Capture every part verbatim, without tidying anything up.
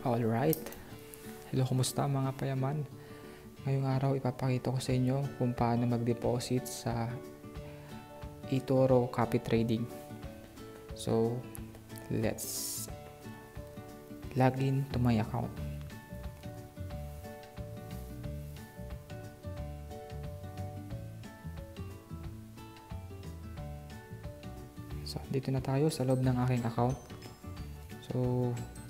Alright, hello, kumusta mga payaman? Ngayong araw ipapakita ko sa inyo kung paano mag-deposit sa eToro Copy Trading. So, let's log in to my account. So, dito na tayo sa loob ng aking account. So,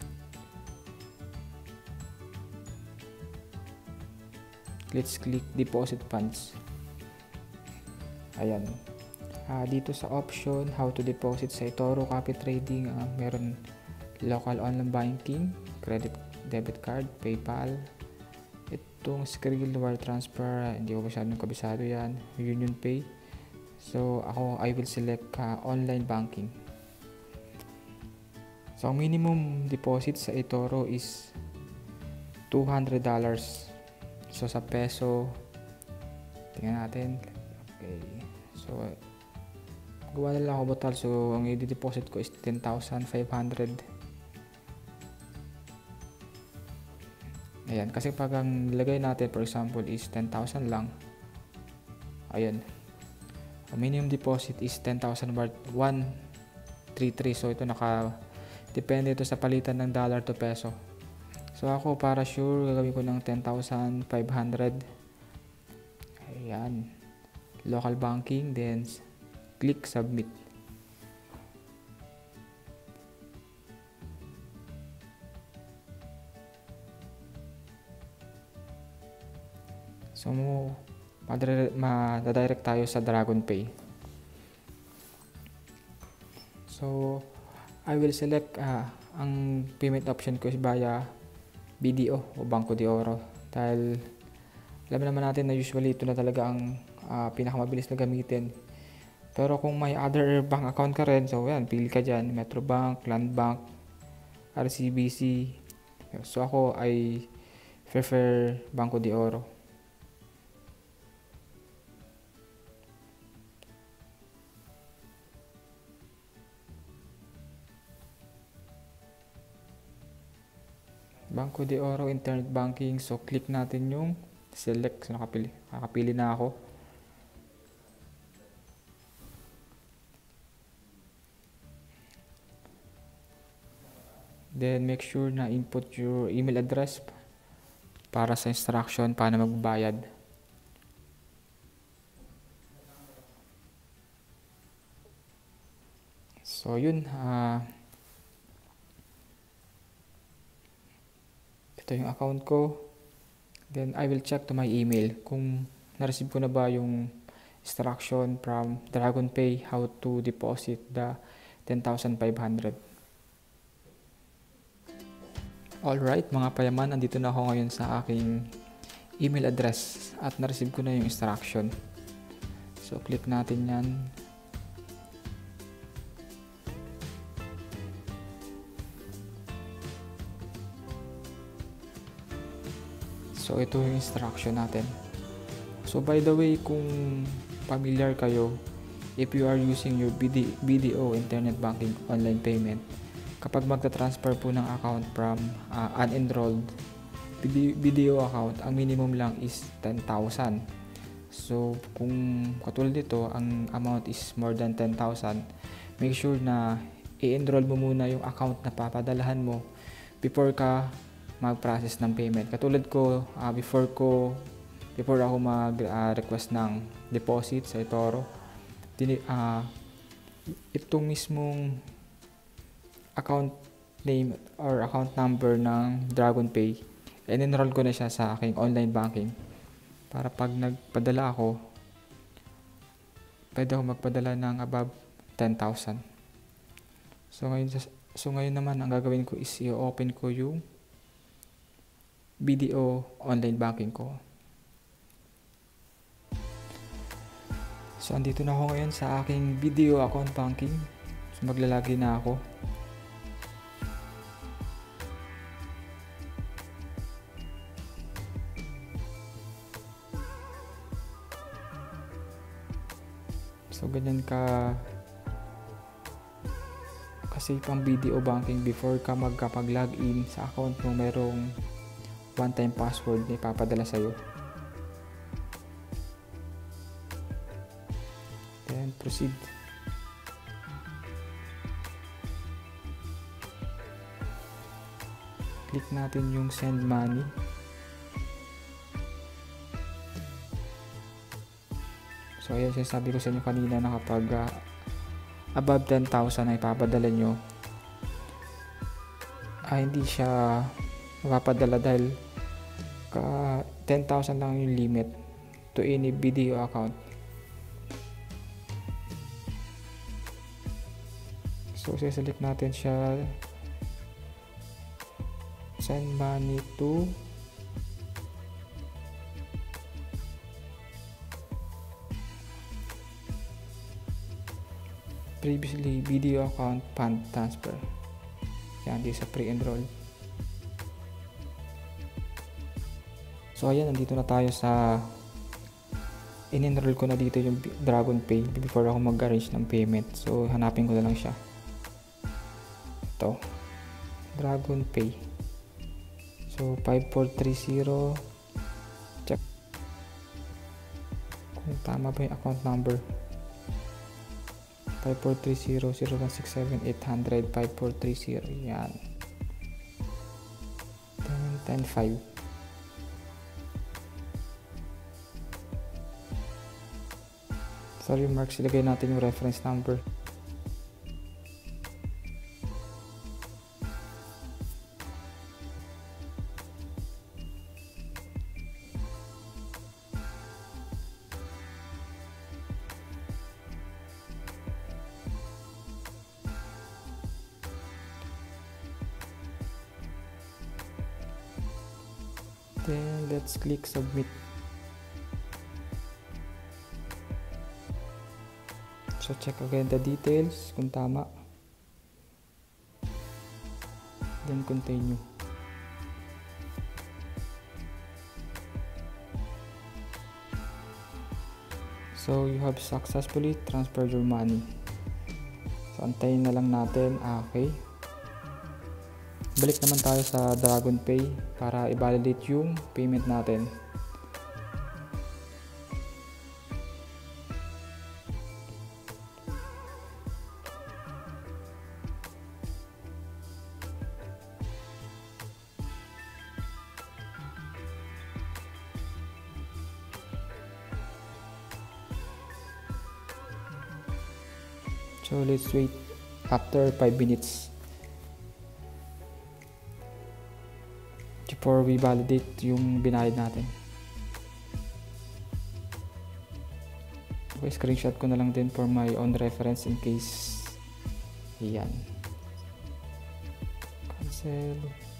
let's click deposit funds. Ayan. Uh, dito sa option how to deposit sa eToro Copy Trading, uh, meron local online banking, credit debit card, PayPal. Itong Skrill wire transfer, hindi ko masyadong kabisado yan. Union Pay. So ako, I will select uh, online banking. So ang minimum deposit sa eToro is two hundred dollars. So sa peso, tingnan natin. Okay. So gawa na lang ako botal. So ang i-deposit ko is ten thousand five hundred. Ayan, kasi pag ang lagay natin for example is ten thousand lang. Ayan. Ang minimum deposit is ten thousand worth one thirty-three. So ito naka depende ito sa palitan ng dollar to peso. So ako, para sure, gagawin ko ng ten thousand five hundred. Ayan. Local banking, then click submit. So ma-direct tayo sa DragonPay. So I will select uh, ang payment option ko is via B D O o Banco de Oro, dahil alam naman natin na usually ito na talaga ang uh, pinakamabilis na gamitin. Pero kung may other bank account ka rin, so yan, pili ka dyan, Metrobank, Landbank, R C B C. So ako ay prefer Banco de Oro. Banco de Oro internet banking. So click natin yung select. So nakapili, nakapili na ako. Then make sure na input your email address para sa instruction paano magbayad. So yun, uh, ito yung account ko. Then I will check to my email kung na-receive ko na ba yung instruction from DragonPay how to deposit the ten thousand five hundred. Alright mga payaman, andito na ako ngayon sa aking email address at na-receive ko na yung instruction. So click natin yan. So ito yung instruction natin. So by the way, kung familiar kayo, if you are using your B D O internet banking online payment, kapag magta-transfer po ng account from uh, unenrolled B D O account, ang minimum lang is ten thousand. So kung katulad dito, ang amount is more than ten thousand, make sure na i-enroll mo muna yung account na papadalahan mo before ka mag-process ng payment. Katulad ko, uh, before ko before ako mag-request uh, ng deposit sa eToro, dini, uh, itong mismong account name or account number ng DragonPay, in-enroll ko na siya sa aking online banking para pag nagpadala ako, pwede ako magpadala ng above ten thousand. So ngayon, so ngayon naman ang gagawin ko is i-open ko yung B D O online banking ko. So andito na ako ngayon sa aking B D O account banking. So maglalagay na ako. So ganyan ka Kasi pang video banking, before ka magkapag-login sa account mo, merong one-time password na ipapadala sa'yo. Then proceed. Click natin yung send money. So ayan, sabi ko sa inyo kanina na kapag uh, above ten thousand na ipapadala nyo, ah, hindi siya mapapadala dahil ka ten thousand lang yung limit to any video account. So siselect natin siya, send money to previously video account fund transfer. Yan, di sa pre-enroll. So ayan, nandito na tayo sa in-enroll ko na dito yung DragonPay before ako mag-arrange ng payment. So hanapin ko na lang siya. Ito, DragonPay. So five four three zero, check kung tama ba yung account number. Five four three zero zero one six seven eight hundred five four three zero. Yan, ten five. Sorry marks, ilagay natin yung reference number. Then let's click submit. So check again the details kung tama. Then continue. So you have successfully transferred your money. So antayin na lang natin. Ah, okay. Balik naman tayo sa DragonPay para i-validate yung payment natin. So let's wait after five minutes before we validate yung binayad natin. Okay, screenshot ko na lang din for my own reference in case. Ayan. Cancel.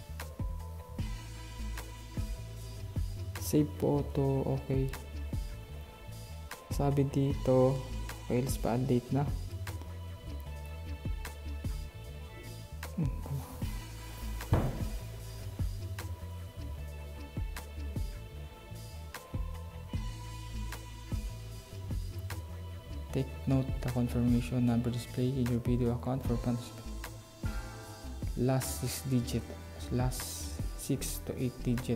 Save photo. Okay. Sabi dito, okay, let's validate na. Take note the confirmation number display in your video account for funds. Last six digit, last six to eight digit.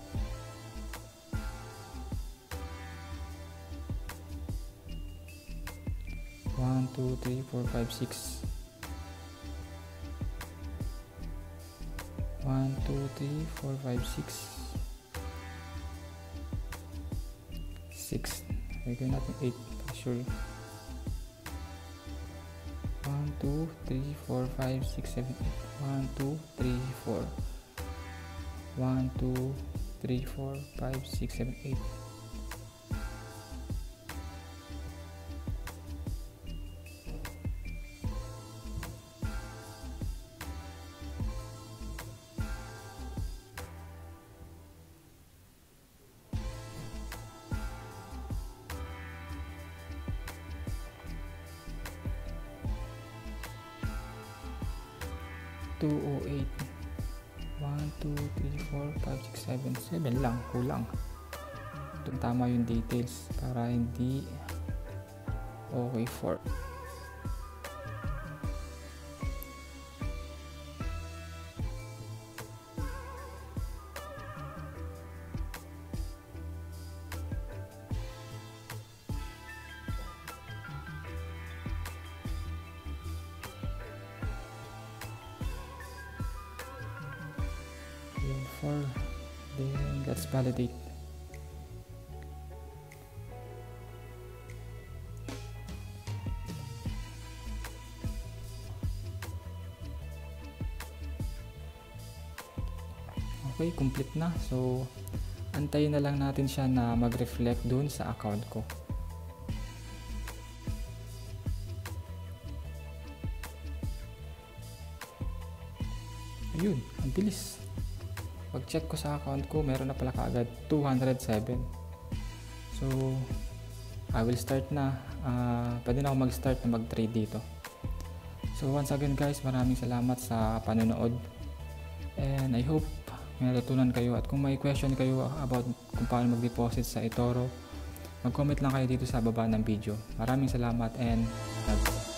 One, two, three, four, five, six. One, two, three, four, five, six. Six. Lagyan natin eight. Sure. one, two, three, four, five, six, seven, eight. one, two, three, four. one, two, three, four, five, six, seven, eight. two oh eight. one, two, three, four, five, six, seven. seven lang, kulang. Ito tama yung details para hindi okay for. Yun, four. Then let's validate. Okay, complete na. So antayin na lang natin siya na mag-reflect dun sa account ko. Ayun, ang bilis. Pag check ko sa account ko, meron na pala kaagad two hundred seven. So I will start na. Uh, pwede na ako mag-start na mag-trade dito. So once again guys, maraming salamat sa panonood. And I hope may natutunan kayo, at kung may question kayo about kung paano mag-deposit sa eToro, mag-comment lang kayo dito sa baba ng video. Maraming salamat and